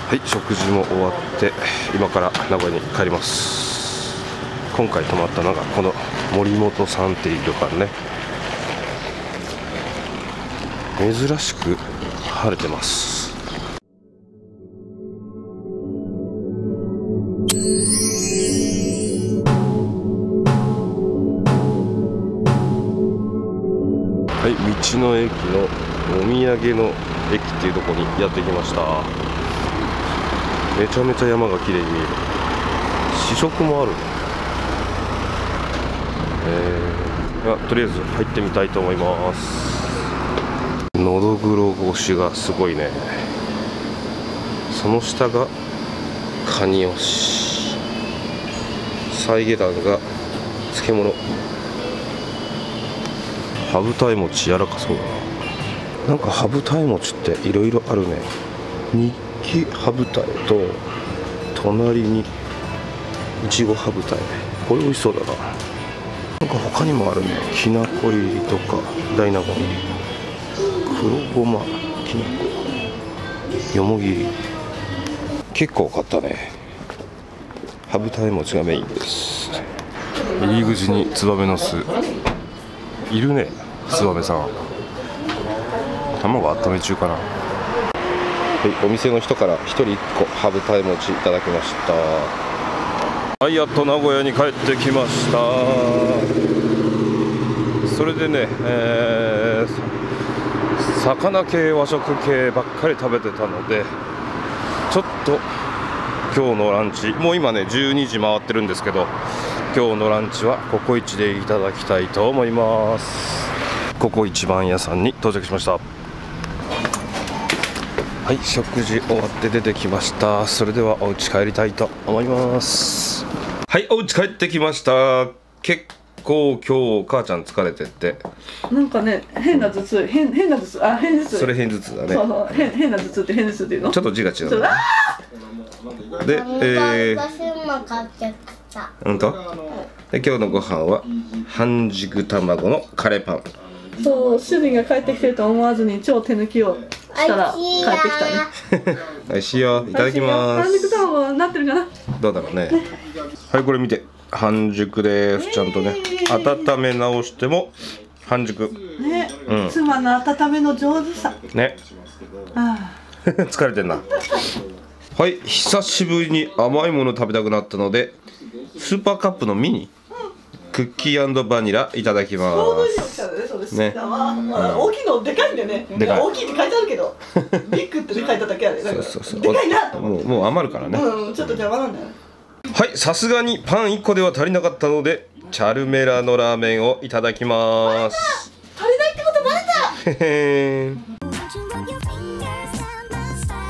はい、食事も終わって今から名古屋に帰ります。今回泊まったのがこの森本さんっていう旅館ね。珍しく晴れてます。はい、道の駅のお土産の駅っていうところにやってきました。めちゃめちゃ山が綺麗に見える。試食もある。とりあえず入ってみたいと思います。のどぐろ越しがすごいね。その下がカニ押し、サイゲダンが漬物、羽二重餅柔らかそうだな。なんか羽二重餅っていろいろあるね。日記羽二重と隣にいちご羽二重、これ美味しそうだな。なんか他にもあるね。きなこ入りとか大納言、黒ごまきなこ、よもぎり。結構買ったね。羽二重餅がメインです。入り口にツバメの巣いるね。ツバメさん、卵温め中かな。はい、お店の人から1人1個羽二重餅いただきました。はい、やっと名古屋に帰ってきました。それでね、魚系和食系ばっかり食べてたので、ちょっと今日のランチ、もう今ね12時回ってるんですけど、今日のランチはココイチでいただきたいと思います。ココイチ番屋さんに到着しました。はい、食事終わって出てきました。それではお家帰りたいと思います。はい、お家帰ってきました。結構今日母ちゃん疲れてて、 なんかね、変な頭痛、変な頭痛、変頭痛。 それ変頭痛だね。 そうそう、変な頭痛って変頭痛っていうの。 ちょっと字が違う、ね。で、 私も買ってきた。 で、今日のご飯は半熟卵のカレーパン。 そう、主人が帰ってきてると思わずに超手抜きをしたら帰ってきたね。 美味しいよ。いただきます。 半熟卵はなってるかな。 どうだろうね。はい、これ見て、半熟です。ちゃんとね、温め直しても半熟。 ね、妻の温めの上手さ。 ね。疲れてんな。はい、久しぶりに甘いもの食べたくなったので、スーパーカップのミニクッキー&バニラいただきます。ね。 大きいのでかいんだよね。大きいって書いてあるけど、ビッグって書いただけある。そうでかいなと思って。 もう余るからね。 ちょっと邪魔なんだよ。 はい、さすがにパン1個では足りなかったので、チャルメラのラーメンをいただきます。 足りないってことバレた。